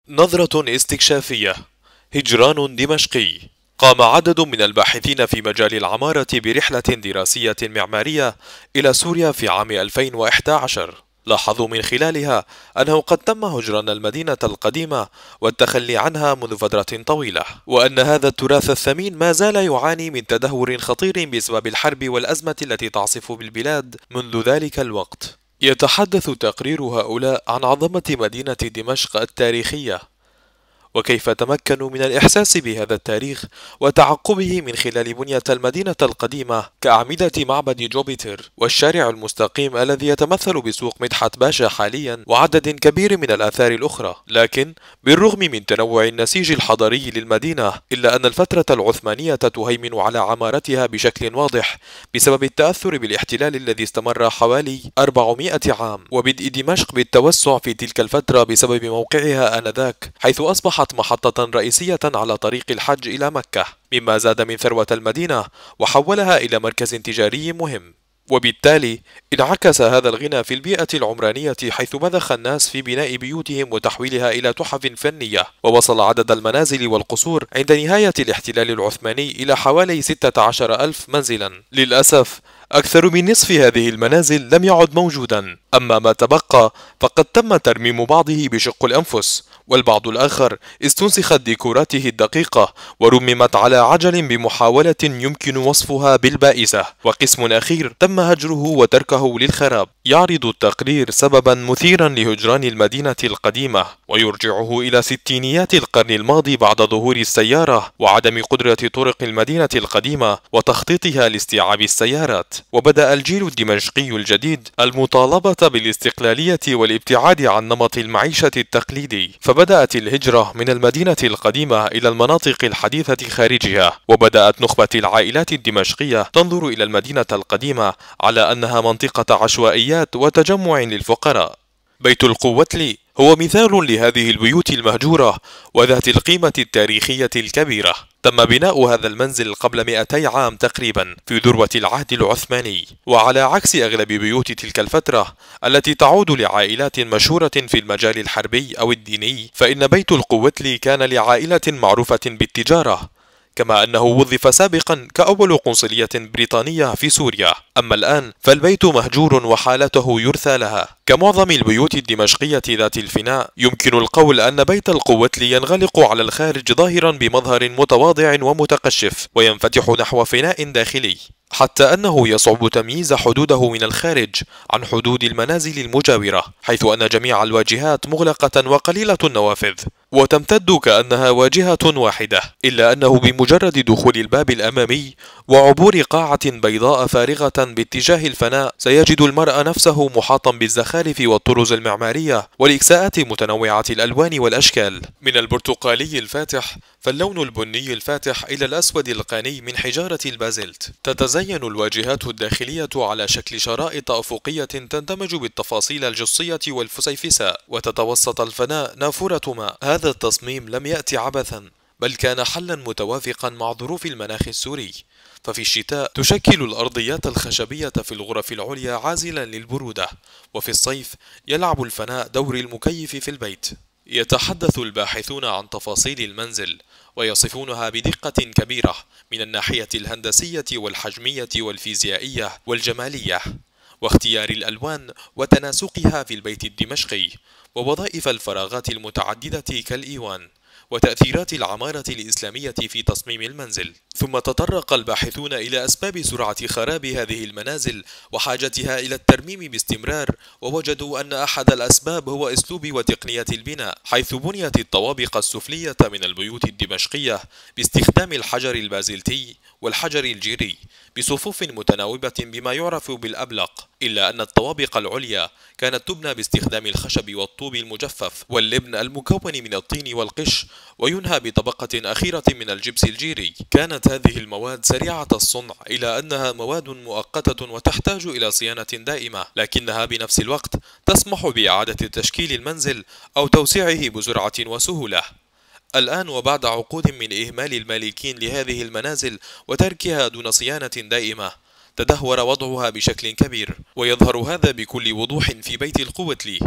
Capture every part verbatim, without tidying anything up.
نظرة استكشافية. هجران دمشقي. قام عدد من الباحثين في مجال العمارة برحلة دراسية معمارية إلى سوريا في عام ألفين وإحدى عشر. لاحظوا من خلالها أنه قد تم هجران المدينة القديمة والتخلي عنها منذ فترة طويلة، وأن هذا التراث الثمين ما زال يعاني من تدهور خطير بسبب الحرب والأزمة التي تعصف بالبلاد منذ ذلك الوقت. يتحدث تقرير هؤلاء عن عظمة مدينة دمشق التاريخية، وكيف تمكنوا من الإحساس بهذا التاريخ وتعقبه من خلال بنية المدينة القديمة كأعمدة معبد جوبيتر والشارع المستقيم الذي يتمثل بسوق مدحت باشا حاليا وعدد كبير من الآثار الأخرى. لكن بالرغم من تنوع النسيج الحضاري للمدينة، إلا أن الفترة العثمانية تهيمن على عمارتها بشكل واضح بسبب التأثر بالاحتلال الذي استمر حوالي أربعمائة عام، وبدء دمشق بالتوسع في تلك الفترة بسبب موقعها آنذاك، حيث أصبح محطة رئيسية على طريق الحج إلى مكة، مما زاد من ثروة المدينة وحولها إلى مركز تجاري مهم. وبالتالي انعكس هذا الغنى في البيئة العمرانية، حيث بذخ الناس في بناء بيوتهم وتحويلها إلى تحف فنية، ووصل عدد المنازل والقصور عند نهاية الاحتلال العثماني إلى حوالي ستة عشر ألف منزلا. للأسف أكثر من نصف هذه المنازل لم يعد موجودا، أما ما تبقى فقد تم ترميم بعضه بشق الأنفس، والبعض الآخر استنسخت ديكوراته الدقيقة ورممت على عجل بمحاولة يمكن وصفها بالبائسة، وقسم أخير تم هجره وتركه للخراب. يعرض التقرير سببا مثيرا لهجران المدينة القديمة، ويرجعه إلى ستينيات القرن الماضي بعد ظهور السيارة وعدم قدرة طرق المدينة القديمة وتخطيطها لاستيعاب السيارات. وبدأ الجيل الدمشقي الجديد المطالبة بالاستقلالية والابتعاد عن نمط المعيشة التقليدي، فبدأت الهجرة من المدينة القديمة إلى المناطق الحديثة خارجها، وبدأت نخبة العائلات الدمشقية تنظر إلى المدينة القديمة على أنها منطقة عشوائيات وتجمع للفقراء. بيت القوتلي هو مثال لهذه البيوت المهجورة وذات القيمة التاريخية الكبيرة. تم بناء هذا المنزل قبل مئتي عام تقريبا في ذروة العهد العثماني، وعلى عكس أغلب بيوت تلك الفترة التي تعود لعائلات مشهورة في المجال الحربي أو الديني، فإن بيت القوتلي كان لعائلة معروفة بالتجارة، كما أنه وظف سابقا كأول قنصلية بريطانية في سوريا. أما الآن فالبيت مهجور وحالته يرثى لها. كمعظم البيوت الدمشقية ذات الفناء، يمكن القول أن بيت القوتلي ينغلق على الخارج ظاهرا بمظهر متواضع ومتقشف، وينفتح نحو فناء داخلي، حتى أنه يصعب تمييز حدوده من الخارج عن حدود المنازل المجاورة، حيث أن جميع الواجهات مغلقة وقليلة النوافذ، وتمتد كأنها واجهة واحدة، إلا أنه بمجرد دخول الباب الأمامي وعبور قاعة بيضاء فارغة باتجاه الفناء، سيجد المرء نفسه محاطا بالزخارف والطرز المعمارية والإكساءات متنوعة الألوان والأشكال، من البرتقالي الفاتح فاللون البني الفاتح إلى الأسود القاني من حجارة البازلت. تتزين الواجهات الداخلية على شكل شرائط أفقية تندمج بالتفاصيل الجصية والفسيفساء، وتتوسط الفناء نافورة ماء. هذا التصميم لم يأتي عبثا، بل كان حلا متوافقا مع ظروف المناخ السوري، ففي الشتاء تشكل الأرضيات الخشبية في الغرف العليا عازلا للبرودة، وفي الصيف يلعب الفناء دور المكيف في البيت. يتحدث الباحثون عن تفاصيل المنزل ويصفونها بدقة كبيرة من الناحية الهندسية والحجمية والفيزيائية والجمالية، واختيار الألوان وتناسقها في البيت الدمشقي، ووظائف الفراغات المتعددة كالإيوان، وتأثيرات العمارة الإسلامية في تصميم المنزل. ثم تطرق الباحثون إلى أسباب سرعة خراب هذه المنازل وحاجتها إلى الترميم باستمرار، ووجدوا أن أحد الأسباب هو أسلوب وتقنية البناء، حيث بنيت الطوابق السفلية من البيوت الدمشقية باستخدام الحجر البازلتي والحجر الجيري بصفوف متناوبة بما يعرف بالأبلق، إلا أن الطوابق العليا كانت تبنى باستخدام الخشب والطوب المجفف واللبن المكون من الطين والقش، وينهى بطبقة أخيرة من الجبس الجيري. كانت هذه المواد سريعة الصنع، إلى أنها مواد مؤقتة وتحتاج إلى صيانة دائمة، لكنها بنفس الوقت تسمح بإعادة تشكيل المنزل أو توسيعه بسرعة وسهولة. الآن وبعد عقود من إهمال المالكين لهذه المنازل وتركها دون صيانة دائمة، تدهور وضعها بشكل كبير، ويظهر هذا بكل وضوح في بيت القوتلي.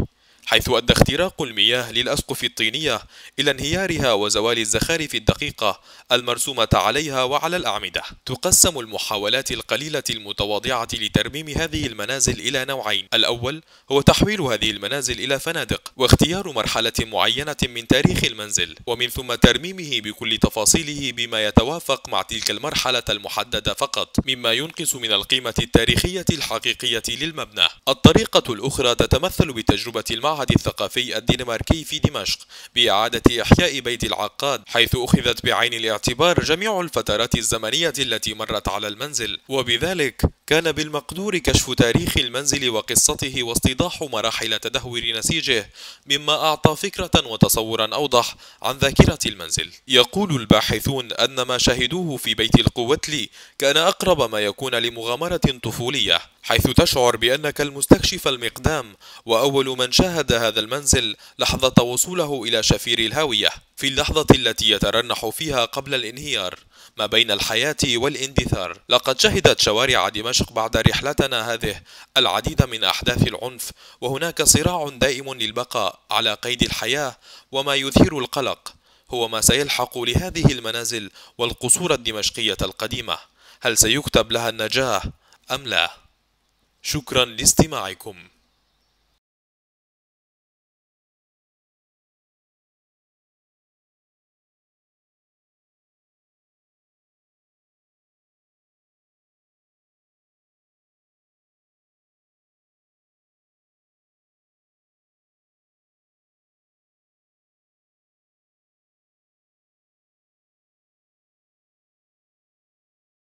حيث أدى اختراق المياه للأسقف الطينية إلى انهيارها وزوال الزخارف الدقيقة المرسومة عليها وعلى الأعمدة. تقسم المحاولات القليلة المتواضعة لترميم هذه المنازل إلى نوعين: الأول هو تحويل هذه المنازل إلى فنادق، واختيار مرحلة معينة من تاريخ المنزل، ومن ثم ترميمه بكل تفاصيله بما يتوافق مع تلك المرحلة المحددة فقط، مما ينقص من القيمة التاريخية الحقيقية للمبنى. الطريقة الأخرى تتمثل بتجربة المعهد الثقافي الدنماركي في دمشق بإعادة إحياء بيت العقاد، حيث أخذت بعين الاعتبار جميع الفترات الزمنية التي مرت على المنزل، وبذلك كان بالمقدور كشف تاريخ المنزل وقصته واستيضاح مراحل تدهور نسيجه، مما أعطى فكرة وتصورا أوضح عن ذاكرة المنزل. يقول الباحثون أن ما شهدوه في بيت القوتلي كان أقرب ما يكون لمغامرة طفولية، حيث تشعر بأنك المستكشف المقدام وأول من شاهد هذا المنزل لحظة وصوله إلى شفير الهاوية، في اللحظة التي يترنح فيها قبل الانهيار ما بين الحياة والاندثار. لقد شهدت شوارع دمشق بعد رحلتنا هذه العديد من أحداث العنف، وهناك صراع دائم للبقاء على قيد الحياة، وما يثير القلق هو ما سيلحق لهذه المنازل والقصور الدمشقية القديمة. هل سيكتب لها النجاة أم لا؟ شكرا لاستماعكم.